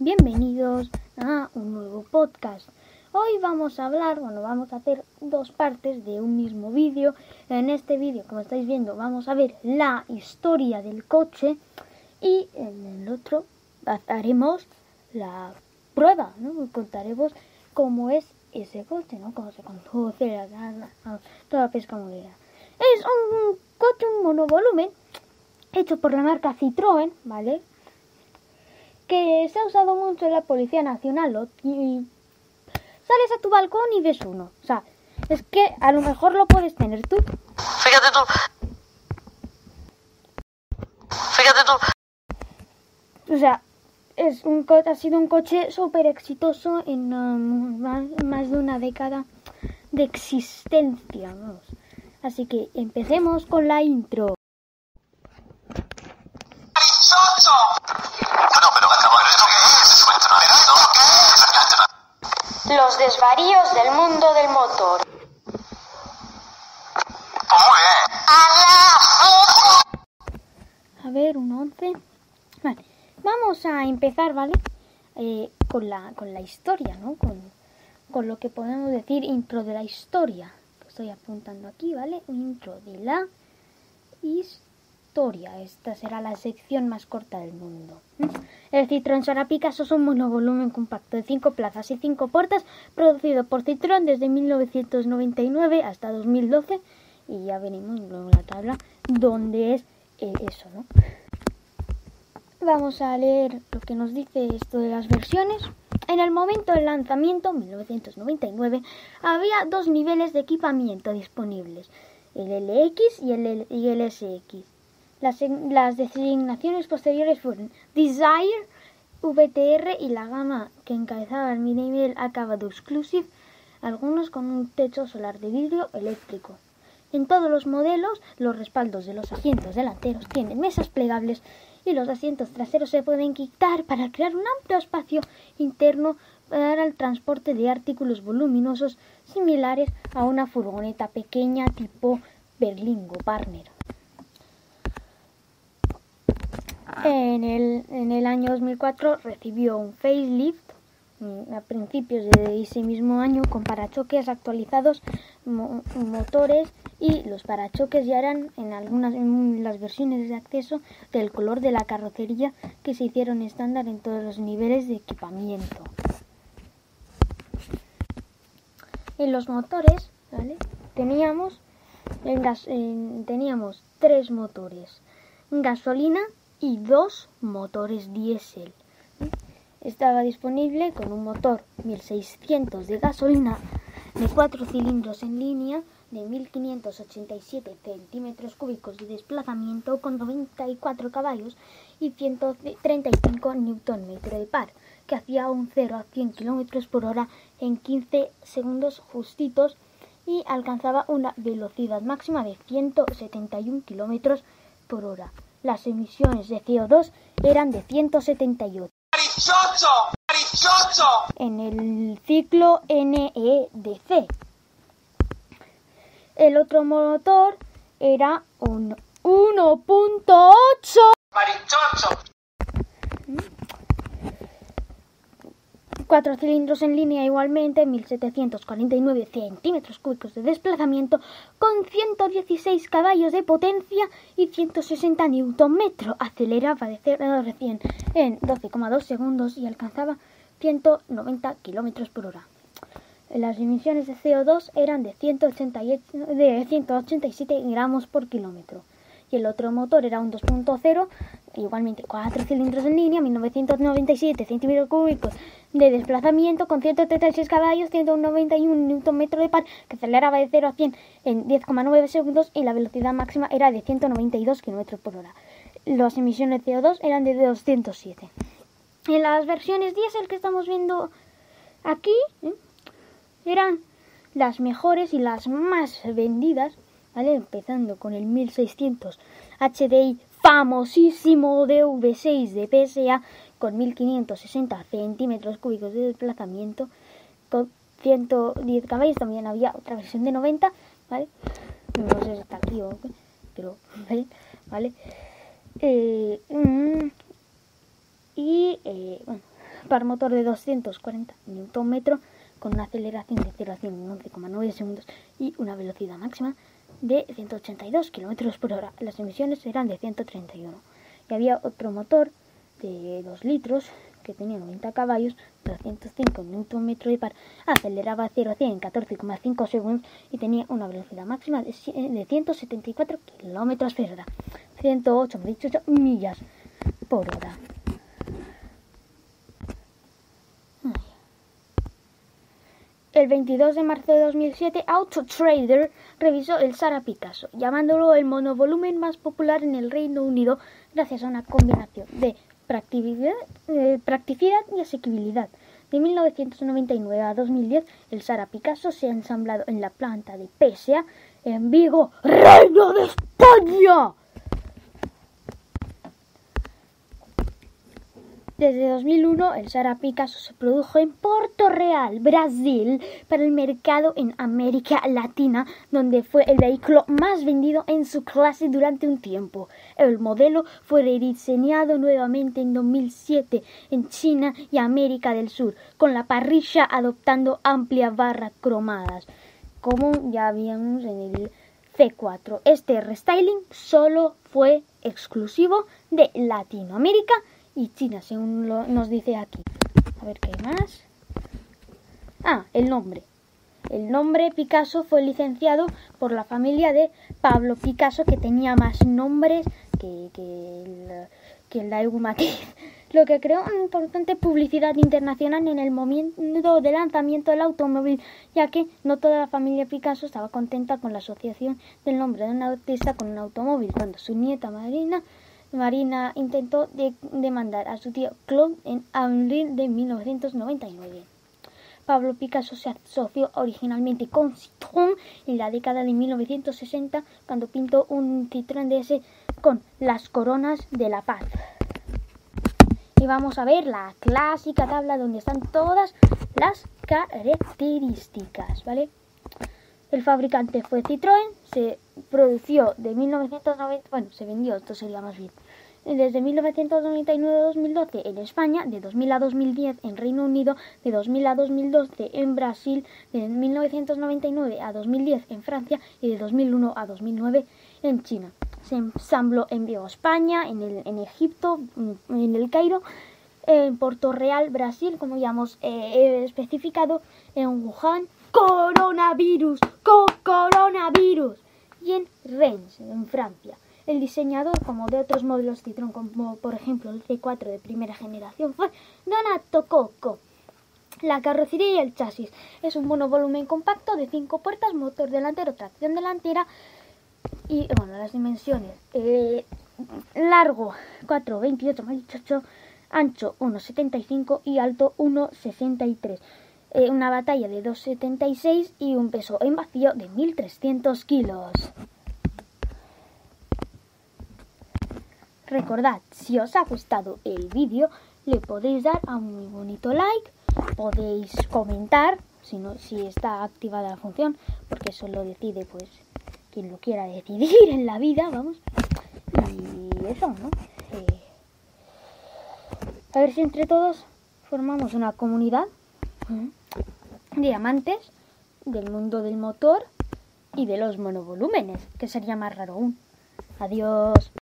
bienvenidos a un nuevo podcast. Hoy vamos a hacer dos partes de un mismo vídeo. En este vídeo, como estáis viendo, vamos a ver la historia del coche y en el otro haremos la prueba, ¿no? Contaremos cómo es ese coche, ¿no? Cómo se conduce, toda la pesca molera. Es un coche, un monovolumen, hecho por la marca Citroën, ¿vale? Que se ha usado mucho en la Policía Nacional, y sales a tu balcón y ves uno. O sea, es que a lo mejor lo puedes tener tú. Fíjate tú. O sea, ha sido un coche súper exitoso en más de una década de existencia, ¿no? Así que empecemos con la intro. Los desvaríos del mundo del motor. A ver, un 11. Vale, vamos a empezar, ¿vale? Con la historia, ¿no? Con lo que podemos decir intro de la historia. Estoy apuntando aquí, ¿vale? Intro de la historia. Esta será la sección más corta del mundo. El Citroën Sara Picasso es un monovolumen compacto de 5 plazas y 5 puertas, producido por Citroën desde 1999 hasta 2012. Y ya veremos luego en la tabla dónde es eso, ¿no? Vamos a leer lo que nos dice esto de las versiones. En el momento del lanzamiento, 1999, había dos niveles de equipamiento disponibles, el LX y el SX. Las designaciones posteriores fueron Desire, VTR y la gama que encabezaba el nivel acabado Exclusive, algunos con un techo solar de vidrio eléctrico. En todos los modelos, los respaldos de los asientos delanteros tienen mesas plegables y los asientos traseros se pueden quitar para crear un amplio espacio interno para el transporte de artículos voluminosos similares a una furgoneta pequeña tipo Berlingo Partner. En el año 2004 recibió un facelift a principios de ese mismo año con parachoques actualizados, motores, y los parachoques ya eran en las versiones de acceso del color de la carrocería, que se hicieron estándar en todos los niveles de equipamiento. En los motores, ¿vale? Teníamos 3 motores, gasolina y 2 motores diésel. Estaba disponible con un motor 1600 de gasolina de 4 cilindros en línea de 1587 centímetros cúbicos de desplazamiento con 94 caballos y 135 Nm de par, que hacía un 0 a 100 km por hora en 15 segundos justitos y alcanzaba una velocidad máxima de 171 km por hora. Las emisiones de CO2 eran de 178. En el ciclo NEDC. El otro motor era un 1.8. 4 cilindros en línea igualmente, 1749 centímetros cúbicos de desplazamiento, con 116 caballos de potencia y 160 Nm. Aceleraba de 0 a 100 en 12,2 segundos y alcanzaba 190 km por hora. Las emisiones de CO2 eran de 187 gramos por kilómetro. Y el otro motor era un 2.0, igualmente 4 cilindros en línea, 1997 centímetros cúbicos de desplazamiento, con 136 caballos, 191 Nm de par, que aceleraba de 0 a 100 en 10,9 segundos y la velocidad máxima era de 192 km por hora. Las emisiones de CO2 eran de 207. En las versiones diésel que estamos viendo aquí, eran las mejores y las más vendidas, ¿vale? Empezando con el 1600 HDI famosísimo de V6 de PSA con 1560 centímetros cúbicos de desplazamiento con 110 caballos. También había otra versión de 90, ¿vale? No sé si está aquí o qué, pero ¿vale? Bueno, par motor de 240 Nm con una aceleración de 0 a 100 en 11,9 segundos y una velocidad máxima de 182 km por hora. Las emisiones eran de 131. Y había otro motor de 2 litros que tenía 90 caballos, 205 Nm de par, aceleraba 0 a 100 en 14,5 segundos y tenía una velocidad máxima de 174 km por hora, 108 millas por hora. El 22 de marzo de 2007, Autotrader revisó el Sara Picasso, llamándolo el monovolumen más popular en el Reino Unido gracias a una combinación de practicidad y asequibilidad. De 1999 a 2010, el Sara Picasso se ha ensamblado en la planta de PSA en Vigo, Reino de España. Desde 2001, el Sara Picasso se produjo en Porto Real, Brasil, para el mercado en América Latina, donde fue el vehículo más vendido en su clase durante un tiempo. El modelo fue rediseñado nuevamente en 2007 en China y América del Sur, con la parrilla adoptando amplias barras cromadas, como ya habíamos en el C4. Este restyling solo fue exclusivo de Latinoamérica y China, según nos dice aquí. A ver qué hay más. El nombre. El nombre Picasso fue licenciado por la familia de Pablo Picasso, que tenía más nombres que el Daewoo Matiz, lo que creó una importante publicidad internacional en el momento de lanzamiento del automóvil, ya que no toda la familia Picasso estaba contenta con la asociación del nombre de un artista con un automóvil, cuando su nieta Marina intentó demandar a su tío Claude en abril de 1999. Pablo Picasso se asoció originalmente con Citroën en la década de 1960, cuando pintó un Citroën DS con las coronas de la paz. Y vamos a ver la clásica tabla donde están todas las características, ¿vale? El fabricante fue Citroën, se produció de 1990, se vendió, esto sería más bien, desde 1999 a 2012 en España, de 2000 a 2010 en Reino Unido, de 2000 a 2012 en Brasil, de 1999 a 2010 en Francia y de 2001 a 2009 en China. Se ensambló en Vigo, España, en Egipto, en el Cairo, en Porto Real, Brasil, como ya hemos especificado, en Wuhan, coronavirus, y en Rennes, en Francia. El diseñador, como de otros modelos Citroën, como por ejemplo el C4 de primera generación, fue Donato Cocco. La carrocería y el chasis es un monovolumen compacto de 5 puertas, motor delantero, tracción delantera y las dimensiones. Largo 4,28 x 8, ancho 1,75 y alto 1,63. Una batalla de 2,76 y un peso en vacío de 1.300 kilos. Recordad, si os ha gustado el vídeo, le podéis dar a un muy bonito like, podéis comentar, si está activada la función, porque eso lo decide pues quien lo quiera decidir en la vida, vamos. Y eso, ¿no? A ver si entre todos formamos una comunidad de amantes del mundo del motor y de los monovolúmenes, que sería más raro aún. Adiós.